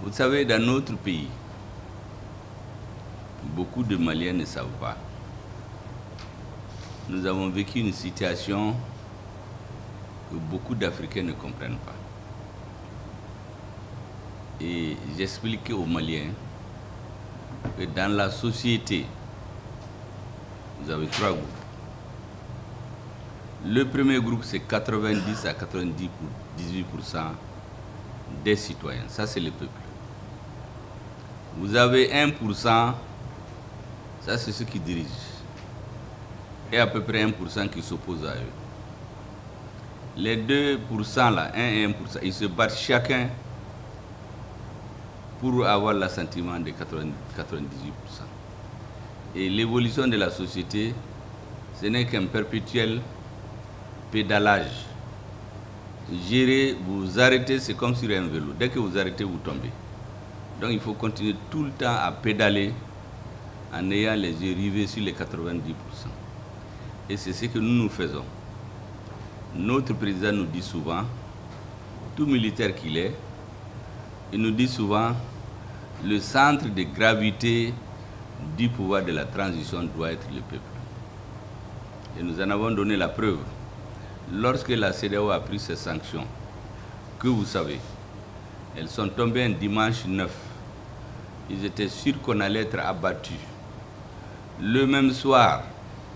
Vous savez, dans notre pays, beaucoup de Maliens ne savent pas. Nous avons vécu une situation que beaucoup d'Africains ne comprennent pas. Et j'expliquais aux Maliens que dans la société, vous avez 3 groupes. Le premier groupe, c'est 90 à 98% des citoyens. Ça, c'est le peuple. Vous avez 1%, ça, c'est ceux qui dirigent. Et à peu près 1% qui s'opposent à eux. Les 2% là, 1 et 1%, ils se battent chacun pour avoir l'assentiment de 98%. Et l'évolution de la société, ce n'est qu'un perpétuel pédalage. Gérer, vous arrêtez, c'est comme sur un vélo. Dès que vous arrêtez, vous tombez. Donc il faut continuer tout le temps à pédaler en ayant les yeux rivés sur les 90%. Et c'est ce que nous faisons. Notre président nous dit souvent, tout militaire qu'il est, il nous dit souvent, le centre de gravité du pouvoir de la transition doit être le peuple. Et nous en avons donné la preuve. Lorsque la CEDEAO a pris ses sanctions, que vous savez, elles sont tombées un dimanche 9. Ils étaient sûrs qu'on allait être abattus. Le même soir,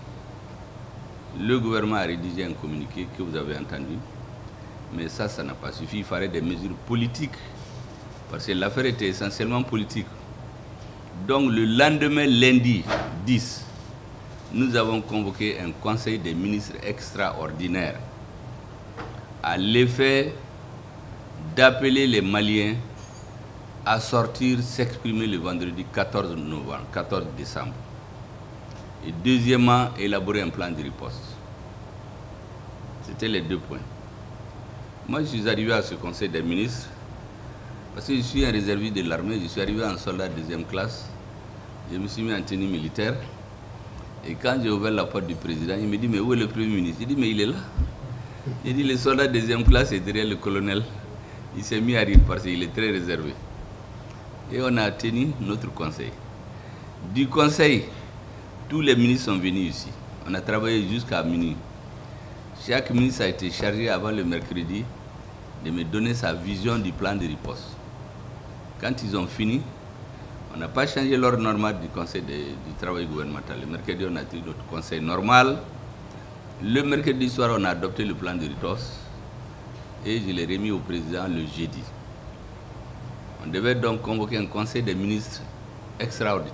le gouvernement a rédigé un communiqué que vous avez entendu. Mais ça n'a pas suffi. Il fallait des mesures politiques. Parce que l'affaire était essentiellement politique. Donc le lendemain, lundi 10, nous avons convoqué un conseil des ministres extraordinaire à l'effet d'appeler les Maliens à sortir, s'exprimer le vendredi 14 décembre. Et deuxièmement, élaborer un plan de riposte. C'était les 2 points. Moi, je suis arrivé à ce conseil des ministres parce que je suis un réserviste de l'armée, je suis arrivé en soldat de 2e classe, je me suis mis en tenue militaire. Et quand j'ai ouvert la porte du président, il me dit, mais où est le Premier ministre? Il dit, mais il est là. Il dit, le soldat de 2e classe est derrière le colonel. Il s'est mis à rire parce qu'il est très réservé. Et on a tenu notre conseil. Du conseil, tous les ministres sont venus ici. On a travaillé jusqu'à minuit. Chaque ministre a été chargé avant le mercredi de me donner sa vision du plan de riposte. Quand ils ont fini, on n'a pas changé l'ordre normal du conseil du travail gouvernemental. Le mercredi, on a tenu notre conseil normal. Le mercredi soir, on a adopté le plan de riposte et je l'ai remis au président le jeudi. On devait donc convoquer un conseil des ministres extraordinaire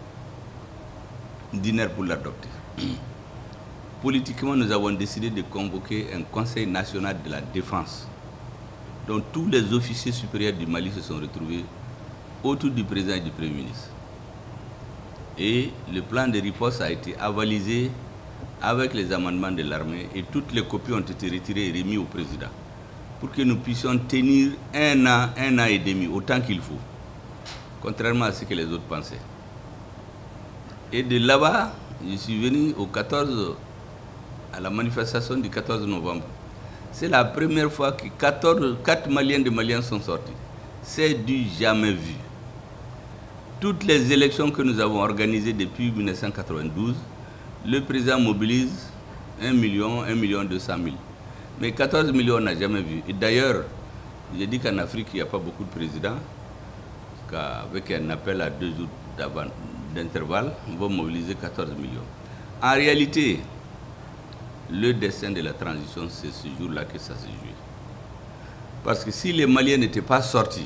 pour l'adopter. Politiquement, nous avons décidé de convoquer un conseil national de la défense, dont tous les officiers supérieurs du Mali se sont retrouvés autour du président et du Premier ministre. Et le plan de riposte a été avalisé avec les amendements de l'armée et toutes les copies ont été retirées et remises au président pour que nous puissions tenir un an et demi, autant qu'il faut, contrairement à ce que les autres pensaient. Et de là-bas, je suis venu à la manifestation du 14 novembre. C'est la première fois que 4 Maliens de Maliens sont sortis. C'est du jamais vu. Toutes les élections que nous avons organisées depuis 1992, le président mobilise 1 million 200 000. Mais 14 millions, on n'a jamais vu. Et d'ailleurs, j'ai dit qu'en Afrique, il n'y a pas beaucoup de présidents, qu'avec un appel à 2 jours d'intervalle, on va mobiliser 14 millions. En réalité, le destin de la transition, c'est ce jour-là que ça se joue. Parce que si les Maliens n'étaient pas sortis,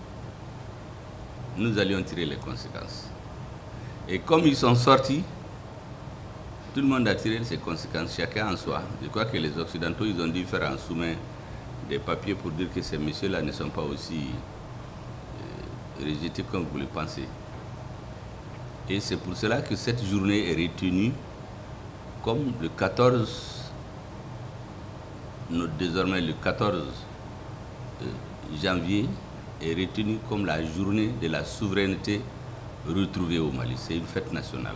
nous allions tirer les conséquences. Et comme ils sont sortis, tout le monde a tiré ses conséquences, chacun en soi. Je crois que les Occidentaux, ils ont dû faire en sous-main des papiers pour dire que ces messieurs-là ne sont pas aussi rejetés comme vous le pensez. Et c'est pour cela que cette journée est retenue comme le 14, désormais le 14 janvier, est retenu comme la journée de la souveraineté retrouvée au Mali. C'est une fête nationale.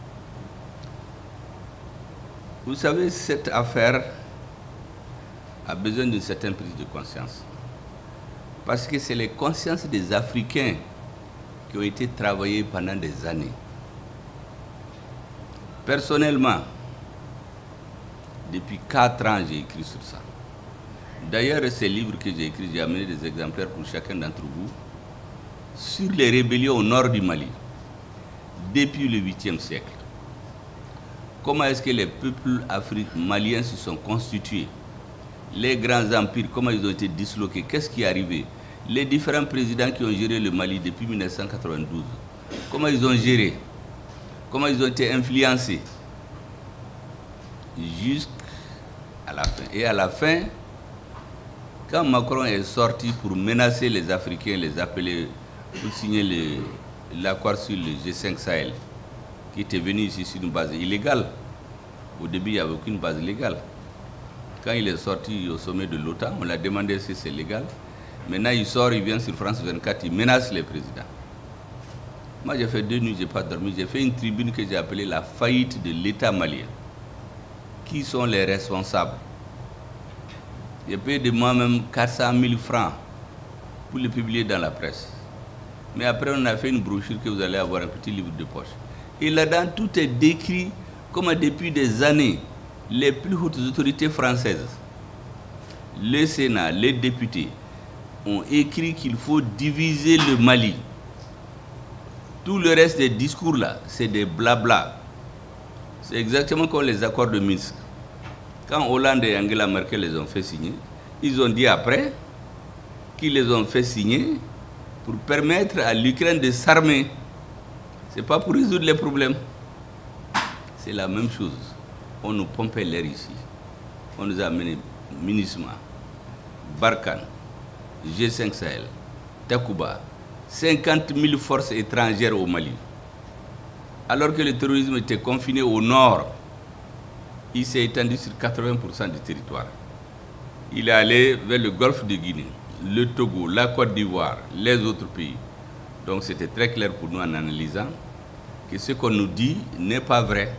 Vous savez, cette affaire a besoin d'une certaine prise de conscience. Parce que c'est les consciences des Africains qui ont été travaillées pendant des années. Personnellement, depuis 4 ans, j'ai écrit sur ça. D'ailleurs, ces livres que j'ai écrits, j'ai amené des exemplaires pour chacun d'entre vous, sur les rébellions au nord du Mali, depuis le 8e siècle. Comment est-ce que les peuples maliens se sont constitués? Les grands empires, comment ils ont été disloqués? Qu'est-ce qui est arrivé? Les différents présidents qui ont géré le Mali depuis 1992, comment ils ont géré? Comment ils ont été influencés? Jusqu'à la fin. Et à la fin, quand Macron est sorti pour menacer les Africains, les appeler pour signer l'accord sur le G5 Sahel, qui était venu ici sur une base illégale. Au début, il n'y avait aucune base légale. Quand il est sorti au sommet de l'OTAN, on l'a demandé si c'est légal. Maintenant, il sort, il vient sur France 24, il menace les présidents. Moi, j'ai fait 2 nuits, je n'ai pas dormi. J'ai fait une tribune que j'ai appelée la faillite de l'État malien. Qui sont les responsables? J'ai payé de moi-même 400 000 francs pour le publier dans la presse. Mais après, on a fait une brochure que vous allez avoir, un petit livre de poche. Et là-dedans, tout est décrit comme depuis des années, les plus hautes autorités françaises, le Sénat, les députés, ont écrit qu'il faut diviser le Mali. Tout le reste des discours là, c'est des blabla. C'est exactement comme les accords de Minsk. Quand Hollande et Angela Merkel les ont fait signer, ils ont dit après qu'ils les ont fait signer pour permettre à l'Ukraine de s'armer. Ce n'est pas pour résoudre les problèmes. C'est la même chose. On nous pompait l'air ici. On nous a amené MINUSMA, Barkhane, G5 Sahel, Takuba, 50 000 forces étrangères au Mali. Alors que le terrorisme était confiné au nord, il s'est étendu sur 80% du territoire. Il est allé vers le golfe de Guinée, le Togo, la Côte d'Ivoire, les autres pays. Donc c'était très clair pour nous en analysant que ce qu'on nous dit n'est pas vrai.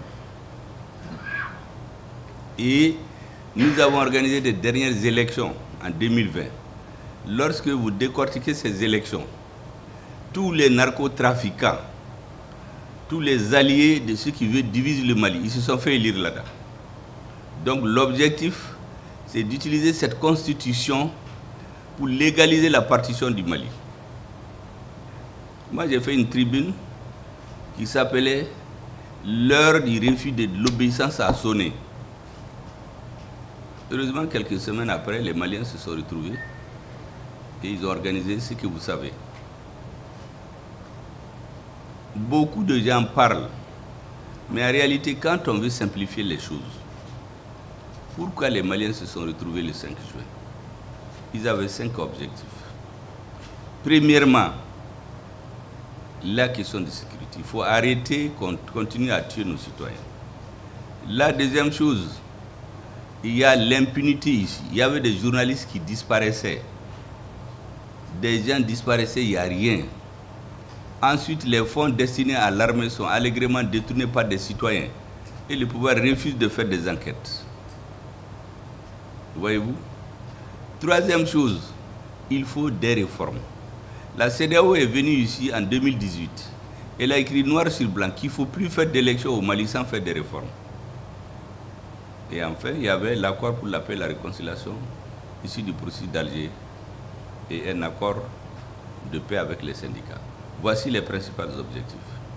Et nous avons organisé des dernières élections en 2020. Lorsque vous décortiquez ces élections, tous les narcotrafiquants, tous les alliés de ceux qui veulent diviser le Mali, ils se sont fait élire là-dedans. Donc l'objectif, c'est d'utiliser cette constitution pour légaliser la partition du Mali. Moi, j'ai fait une tribune qui s'appelait « L'heure du refus de l'obéissance a sonné ». Heureusement, quelques semaines après, les Maliens se sont retrouvés et ils ont organisé ce que vous savez. Beaucoup de gens parlent, mais en réalité, quand on veut simplifier les choses, pourquoi les Maliens se sont retrouvés le 5 juin? Ils avaient 5 objectifs. Premièrement, la question de sécurité. Il faut arrêter qu'on continue à tuer nos citoyens. La deuxième chose, il y a l'impunité ici. Il y avait des journalistes qui disparaissaient. Des gens disparaissaient, il n'y a rien. Ensuite, les fonds destinés à l'armée sont allègrement détournés par des citoyens. Et le pouvoir refuse de faire des enquêtes. Voyez-vous? Troisième chose, il faut des réformes. La CEDEAO est venue ici en 2018. Elle a écrit noir sur blanc qu'il ne faut plus faire d'élections au Mali sans faire des réformes. Et enfin, il y avait l'accord pour la paix et la réconciliation, ici du processus d'Alger, et un accord de paix avec les syndicats. Voici les principaux objectifs.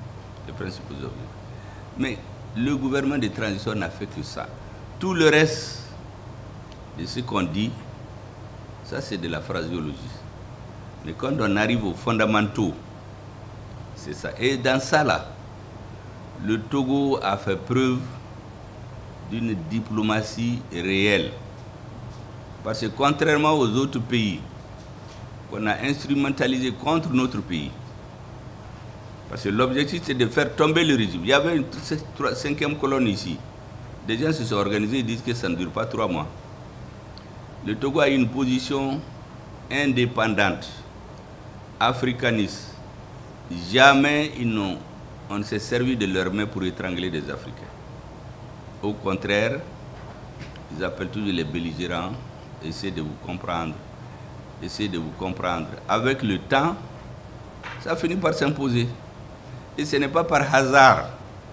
Mais le gouvernement de transition n'a fait que ça. Tout le reste de ce qu'on dit, ça c'est de la phraséologie. Mais quand on arrive aux fondamentaux, c'est ça. Et dans ça là, le Togo a fait preuve d'une diplomatie réelle. Parce que contrairement aux autres pays qu'on a instrumentalisé contre notre pays, parce que l'objectif c'est de faire tomber le régime. Il y avait une 5e colonne ici. Des gens se sont organisés et disent que ça ne dure pas 3 mois. Le Togo a une position indépendante, africaniste. Jamais on ne s'est servi de leurs mains pour étrangler des Africains. Au contraire, ils appellent toujours les belligérants, essaient de vous comprendre. essayer de vous comprendre. Avec le temps, ça finit par s'imposer. Et ce n'est pas par hasard,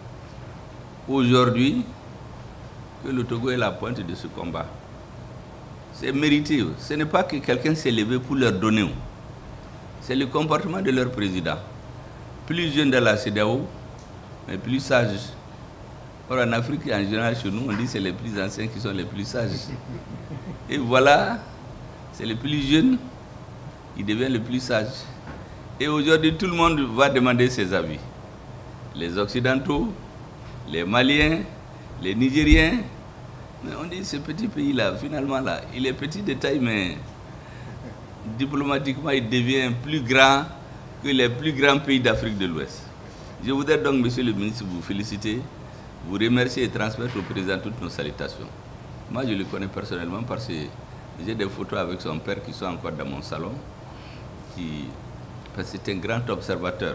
aujourd'hui, que le Togo est la pointe de ce combat. C'est mérité. Ce n'est pas que quelqu'un s'est levé pour leur donner. C'est le comportement de leur président. Plus jeune dans la CEDEAO, mais plus sage. Or, en Afrique, en général, chez nous, on dit que c'est les plus anciens qui sont les plus sages. Et voilà, c'est le plus jeune qui devient le plus sage. Et aujourd'hui, tout le monde va demander ses avis. Les Occidentaux, les Maliens, les Nigériens. Mais on dit ce petit pays-là, finalement, là, il est petit de taille, mais diplomatiquement, il devient plus grand que les plus grands pays d'Afrique de l'Ouest. Je voudrais donc, monsieur le ministre, vous féliciter, vous remercier et transmettre au président toutes nos salutations. Moi, je le connais personnellement parce que j'ai des photos avec son père qui sont encore dans mon salon. Parce que c'est un grand observateur.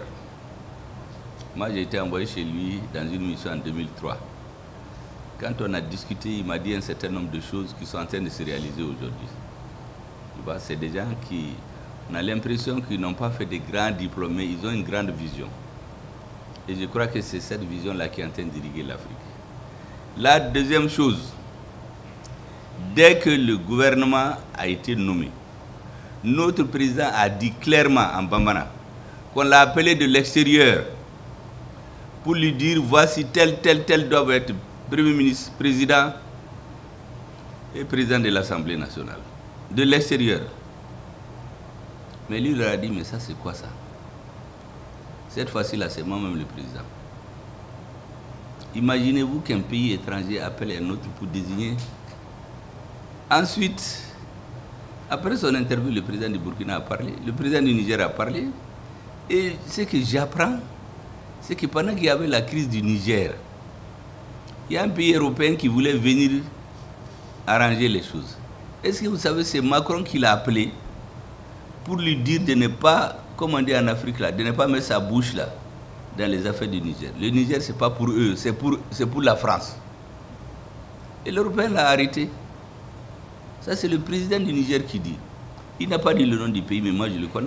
Moi, j'ai été envoyé chez lui dans une mission en 2003. Quand on a discuté, il m'a dit un certain nombre de choses qui sont en train de se réaliser aujourd'hui. C'est des gens qui, on a l'impression qu'ils n'ont pas fait de grands diplômés, ils ont une grande vision. Et je crois que c'est cette vision-là qui est en train d'irriguer l'Afrique. La deuxième chose, dès que le gouvernement a été nommé, notre président a dit clairement en Bambara qu'on l'a appelé de l'extérieur pour lui dire voici tel doit être Premier ministre, président et président de l'Assemblée nationale. De l'extérieur. Mais lui, il leur a dit, mais ça c'est quoi ça? Cette fois-ci-là, c'est moi-même le président. Imaginez-vous qu'un pays étranger appelle un autre pour désigner. Ensuite, après son interview, le président du Burkina a parlé, le président du Niger a parlé. Et ce que j'apprends, c'est que pendant qu'il y avait la crise du Niger, il y a un pays européen qui voulait venir arranger les choses. Est-ce que vous savez, c'est Macron qui l'a appelé pour lui dire de ne pas, comme on dit en Afrique, là, de ne pas mettre sa bouche là, dans les affaires du Niger. Le Niger, ce n'est pas pour eux, c'est pour la France. Et l'Européen l'a arrêté. Ça, c'est le président du Niger qui dit. Il n'a pas dit le nom du pays, mais moi, je le connais.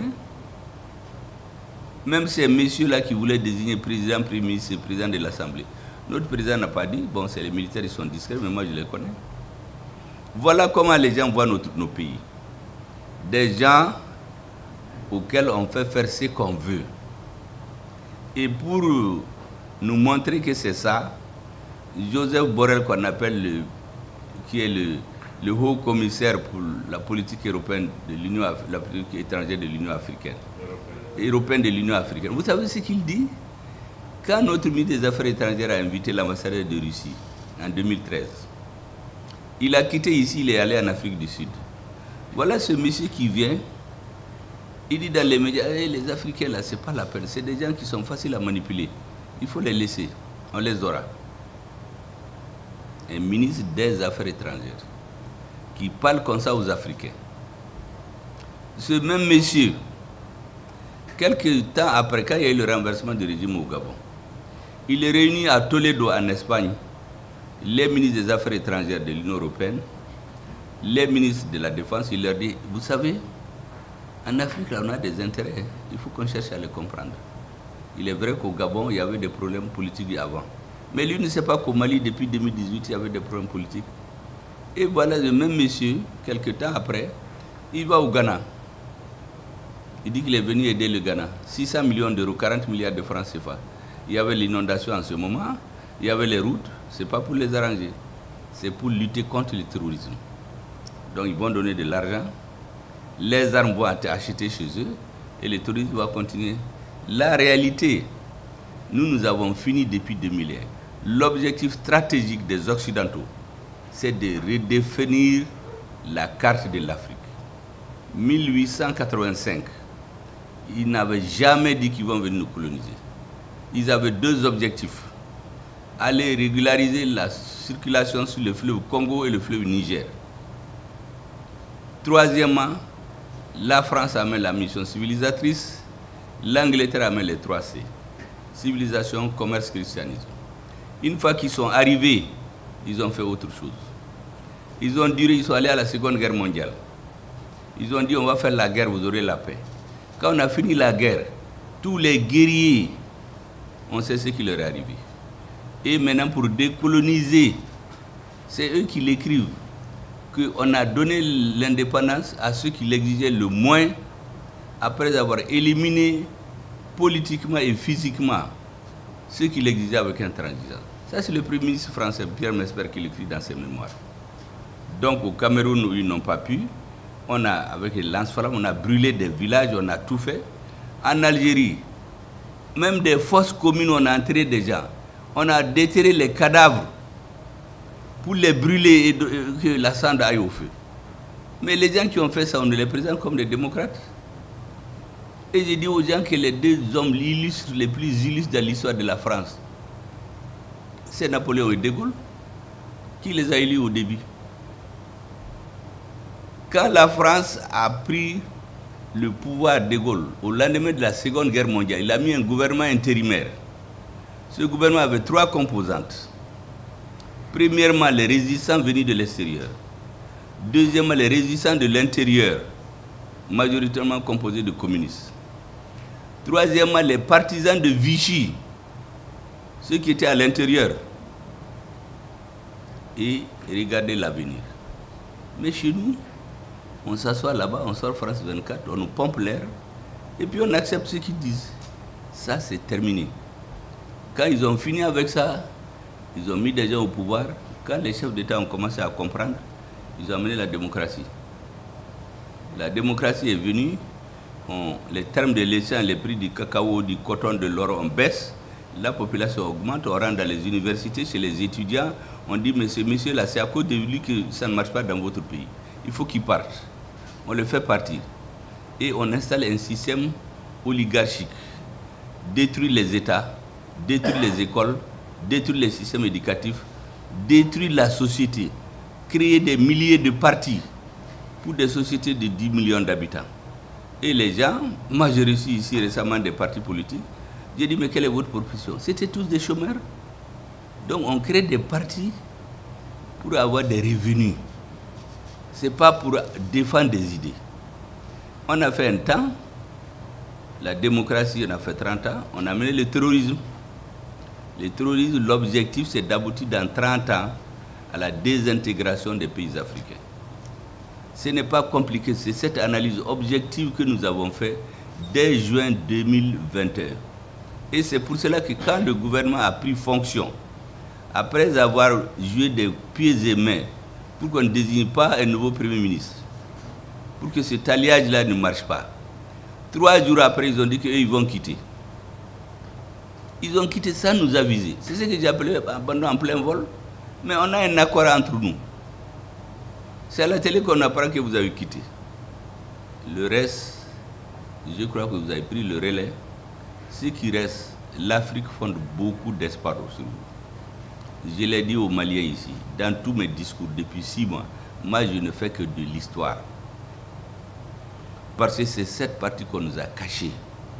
Même ces messieurs-là qui voulaient désigner président, premier ministre et président de l'Assemblée. Notre président n'a pas dit, bon, c'est les militaires, ils sont discrets, mais moi, je les connais. Voilà comment les gens voient nos pays. Des gens auxquels on fait faire ce qu'on veut. Et pour nous montrer que c'est ça, Joseph Borrell, qu'on appelle qui est le haut commissaire pour la politique européenne de l'Union, la politique étrangère de l'Union africaine, européenne de l'Union africaine. Vous savez ce qu'il dit? Quand notre ministre des Affaires étrangères a invité l'ambassadeur de Russie en 2013, il a quitté ici, il est allé en Afrique du Sud. Voilà ce monsieur qui vient, il dit dans les médias, hey, les Africains là, c'est pas la peine, c'est des gens qui sont faciles à manipuler. Il faut les laisser, on les aura. Un ministre des Affaires étrangères qui parle comme ça aux Africains. Ce même monsieur, quelques temps après, quand il y a eu le renversement du régime au Gabon, il est réuni à Toledo en Espagne les ministres des Affaires étrangères de l'Union européenne, les ministres de la Défense. Il leur dit, vous savez, en Afrique, là, on a des intérêts, il faut qu'on cherche à les comprendre. Il est vrai qu'au Gabon, il y avait des problèmes politiques avant. Mais lui ne sait pas qu'au Mali, depuis 2018, il y avait des problèmes politiques. Et voilà le même monsieur, quelques temps après, il va au Ghana. Il dit qu'il est venu aider le Ghana. 600 millions d'euros, 40 milliards de francs CFA. Il y avait l'inondation en ce moment, il y avait les routes, ce n'est pas pour les arranger, c'est pour lutter contre le terrorisme. Donc ils vont donner de l'argent, les armes vont être achetées chez eux et le terrorisme va continuer. La réalité, nous avons fini depuis 2001. L'objectif stratégique des Occidentaux, c'est de redéfinir la carte de l'Afrique. 1885, ils n'avaient jamais dit qu'ils vont venir nous coloniser. Ils avaient deux objectifs. Aller régulariser la circulation sur le fleuve Congo et le fleuve Niger. Troisièmement, la France amène la mission civilisatrice, l'Angleterre amène les 3C. Civilisation, commerce, christianisme. Une fois qu'ils sont arrivés, ils ont fait autre chose. Ils ont duré, ils sont allés à la Seconde Guerre mondiale. Ils ont dit on va faire la guerre, vous aurez la paix. Quand on a fini la guerre, tous les guerriers, on sait ce qui leur est arrivé. Et maintenant pour décoloniser, c'est eux qui l'écrivent, qu'on a donné l'indépendance à ceux qui l'exigeaient le moins, après avoir éliminé politiquement et physiquement ceux qui l'exigeaient avec intransigeance. Ça, c'est le Premier ministre français, Pierre Mesmer, qui l'écrit dans ses mémoires. Donc, au Cameroun, où ils n'ont pas pu, on a, avec les lance-flammes, on a brûlé des villages, on a tout fait. En Algérie, même des fosses communes, on a enterré des gens. On a déterré les cadavres pour les brûler et que la cendre aille au feu. Mais les gens qui ont fait ça, on les présente comme des démocrates. Et j'ai dit aux gens que les deux hommes illustres, les plus illustres de l'histoire de la France, c'est Napoléon et De Gaulle, qui les a élus au début. Quand la France a pris le pouvoir de Gaulle, au lendemain de la Seconde Guerre mondiale, il a mis un gouvernement intérimaire. Ce gouvernement avait 3 composantes. Premièrement, les résistants venus de l'extérieur. Deuxièmement, les résistants de l'intérieur, majoritairement composés de communistes. Troisièmement, les partisans de Vichy, ceux qui étaient à l'intérieur. Et regardez l'avenir. Mais chez nous, on s'assoit là-bas, on sort France 24, on nous pompe l'air, et puis on accepte ce qu'ils disent. Ça, c'est terminé. Quand ils ont fini avec ça, ils ont mis des gens au pouvoir. Quand les chefs d'État ont commencé à comprendre, ils ont amené la démocratie. La démocratie est venue, les termes de l'essence, les prix du cacao, du coton, de l'or, on baisse, la population augmente, on rentre dans les universités, chez les étudiants, on dit, monsieur là, c'est à cause de lui que ça ne marche pas dans votre pays. Il faut qu'il parte. On le fait partir. Et on installe un système oligarchique. Détruire les États, détruire les écoles, détruire les systèmes éducatifs, détruire la société, créer des milliers de partis pour des sociétés de 10 millions d'habitants. Et les gens, moi j'ai reçu ici récemment des partis politiques, j'ai dit mais quelle est votre profession? C'était tous des chômeurs. Donc on crée des partis pour avoir des revenus. Ce n'est pas pour défendre des idées. On a fait un temps, la démocratie, on a fait 30 ans, on a mené le terrorisme. Le terrorisme, l'objectif, c'est d'aboutir dans 30 ans à la désintégration des pays africains. Ce n'est pas compliqué, c'est cette analyse objective que nous avons faite dès juin 2021. Et c'est pour cela que quand le gouvernement a pris fonction, après avoir joué des pieds et mains, pour qu'on ne désigne pas un nouveau Premier ministre, pour que cet alliage-là ne marche pas, 3 jours après, ils ont dit qu'ils vont quitter. Ils ont quitté sans nous aviser. C'est ce que j'ai appelé abandon en plein vol. Mais on a un accord entre nous. C'est à la télé qu'on apprend que vous avez quitté. Le reste, je crois que vous avez pris le relais. Ce qui reste, l'Afrique fonde beaucoup d'espoir sur vous. Je l'ai dit aux Maliens ici, dans tous mes discours depuis 6 mois, moi je ne fais que de l'histoire. Parce que c'est cette partie qu'on nous a cachée.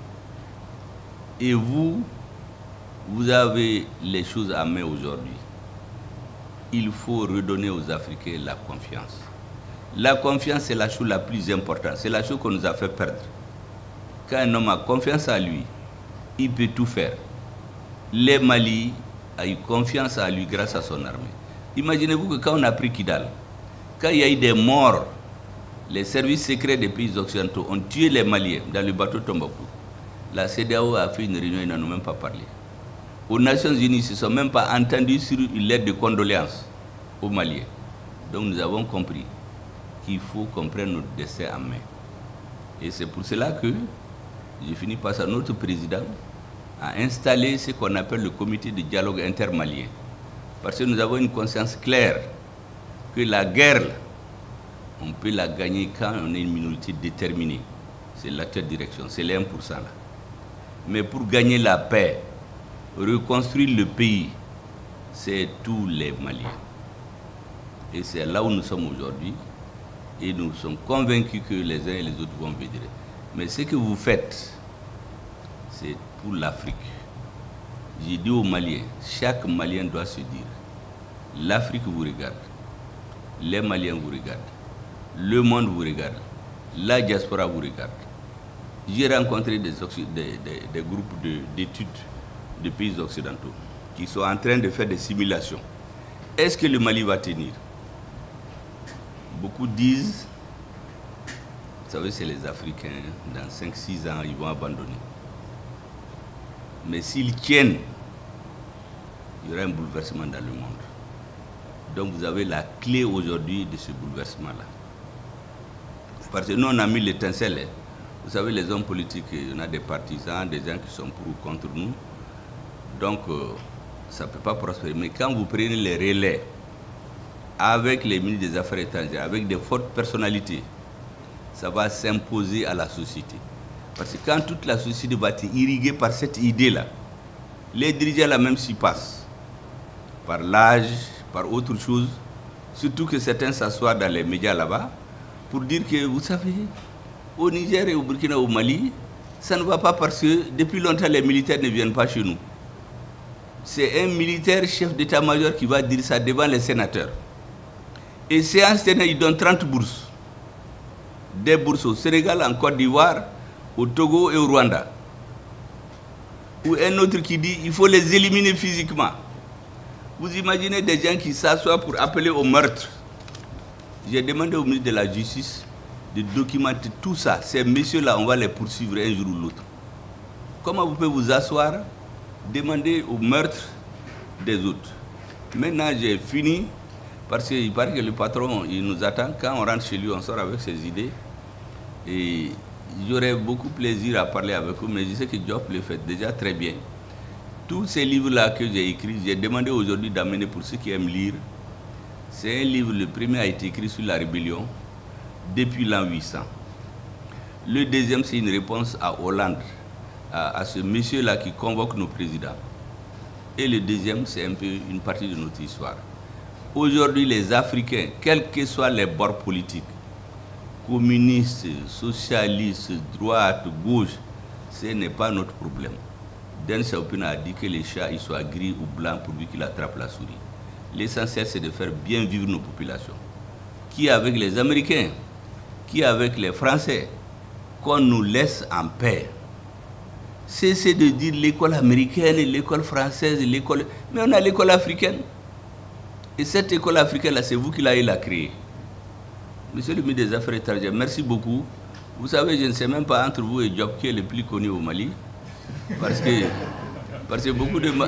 Et vous avez les choses à main aujourd'hui. Il faut redonner aux Africains la confiance. La confiance, c'est la chose la plus importante. C'est la chose qu'on nous a fait perdre. Quand un homme a confiance en lui, il peut tout faire. Les Mali ont eu confiance en lui grâce à son armée. Imaginez-vous que quand on a pris Kidal, quand il y a eu des morts, les services secrets des pays occidentaux ont tué les Maliens dans le bateau Tombouctou. La CEDEAO a fait une réunion, ils n'en ont même pas parlé. Aux Nations Unies, ils ne se sont même pas entendus sur une lettre de condoléances aux Maliens. Donc nous avons compris qu'il faut qu'on prenne notre destin en main. Et c'est pour cela que j'ai fini par ça, notre président a installé ce qu'on appelle le comité de dialogue intermalien. Parce que nous avons une conscience claire que la guerre, on peut la gagner quand on est une minorité déterminée. C'est l'actuelle direction, c'est les 1% là. Mais pour gagner la paix, reconstruire le pays, c'est tous les Maliens. Et c'est là où nous sommes aujourd'hui. Et nous sommes convaincus que les uns et les autres vont venir. Mais ce que vous faites, c'est pour l'Afrique. J'ai dit aux Maliens, chaque Malien doit se dire, l'Afrique vous regarde, les Maliens vous regardent, le monde vous regarde, la diaspora vous regarde. J'ai rencontré des groupes d'études de pays occidentaux qui sont en train de faire des simulations. Est-ce que le Mali va tenir? Beaucoup disent, vous savez, c'est les Africains, dans 5-6 ans, ils vont abandonner. Mais s'ils tiennent, il y aura un bouleversement dans le monde. Donc vous avez la clé aujourd'hui de ce bouleversement-là. Parce que nous, on a mis l'étincelle. Vous savez, les hommes politiques, il y en a des partisans, des gens qui sont pour ou contre nous. Donc, ça ne peut pas prospérer. Mais quand vous prenez les relais avec les ministres des Affaires étrangères, avec des fortes personnalités, ça va s'imposer à la société. Parce que quand toute la société va être irriguée par cette idée-là, les dirigeants là même s'y passent, par l'âge, par autre chose, surtout que certains s'assoient dans les médias là-bas, pour dire que, vous savez, au Niger et au Burkina, au Mali, ça ne va pas parce que depuis longtemps les militaires ne viennent pas chez nous. C'est un militaire chef d'état-major qui va dire ça devant les sénateurs. Et c'est un sénateur, il donne 30 bourses. Des bourses au Sénégal, en Côte d'Ivoire, au Togo et au Rwanda. Ou un autre qui dit il faut les éliminer physiquement. Vous imaginez des gens qui s'assoient pour appeler au meurtre. J'ai demandé au ministre de la Justice de documenter tout ça. Ces messieurs-là, on va les poursuivre un jour ou l'autre. Comment vous pouvez vous asseoir, demander au meurtre des autres? Maintenant, j'ai fini, parce qu'il paraît que le patron, il nous attend. Quand on rentre chez lui, on sort avec ses idées. Et j'aurais beaucoup plaisir à parler avec eux, mais je sais que Diop le fait déjà très bien. Tous ces livres-là que j'ai écrits, j'ai demandé aujourd'hui d'amener pour ceux qui aiment lire. C'est un livre, le premier a été écrit sur la rébellion depuis l'an 800. Le deuxième, c'est une réponse à Hollande, à ce monsieur-là qui convoque nos présidents. Et le deuxième, c'est un peu une partie de notre histoire. Aujourd'hui, les Africains, quels que soient les bords politiques, communistes, socialistes, droite, gauche, ce n'est pas notre problème. Deng Xiaoping a dit que les chats ils soient gris ou blancs pourvu qu'il attrape la souris. L'essentiel, c'est de faire bien vivre nos populations. Qui avec les Américains, qui avec les Français, qu'on nous laisse en paix. Cessez de dire l'école américaine, l'école française, l'école... Mais on a l'école africaine. Et cette école africaine-là, c'est vous qui l'avez créée. Monsieur le ministre des Affaires étrangères, merci beaucoup. Vous savez, je ne sais même pas entre vous et Diop qui est le plus connu au Mali. Parce que beaucoup de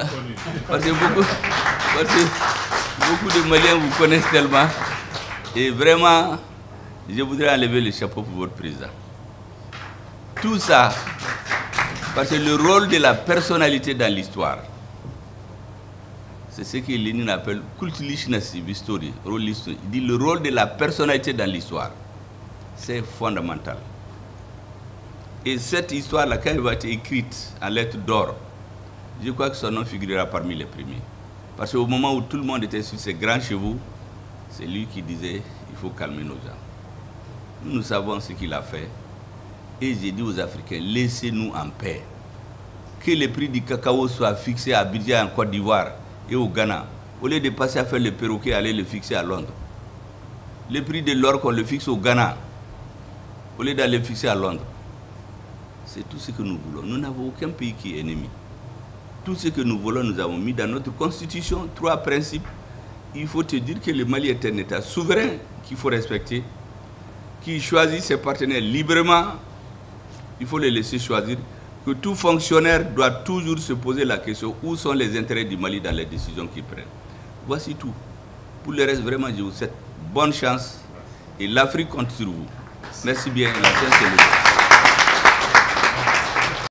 Maliens vous connaissent tellement. Et vraiment, je voudrais enlever le chapeau pour votre président. Tout ça, parce que le rôle de la personnalité dans l'histoire, c'est ce que Lénine appelle kultlichnas history. Il dit le rôle de la personnalité dans l'histoire, c'est fondamental. Et cette histoire-là, quand elle va être écrite en lettres d'or, je crois que son nom figurera parmi les premiers. Parce qu'au moment où tout le monde était sur ses grands chevaux, c'est lui qui disait il faut calmer nos gens. Nous savons ce qu'il a fait. Et j'ai dit aux Africains, laissez-nous en paix. Que le prix du cacao soit fixé à Abidjan, en Côte d'Ivoire et au Ghana, au lieu de passer à faire le perroquet, aller le fixer à Londres. Le prix de l'or qu'on le fixe au Ghana, au lieu d'aller le fixer à Londres. C'est tout ce que nous voulons. Nous n'avons aucun pays qui est ennemi. Tout ce que nous voulons, nous avons mis dans notre constitution 3 principes. Il faut te dire que le Mali est un État souverain qu'il faut respecter, qui choisit ses partenaires librement. Il faut les laisser choisir. Que tout fonctionnaire doit toujours se poser la question où sont les intérêts du Mali dans les décisions qu'il prend. Voici tout. Pour le reste, vraiment, je vous souhaite bonne chance et l'Afrique compte sur vous. Merci bien. La séance est levée.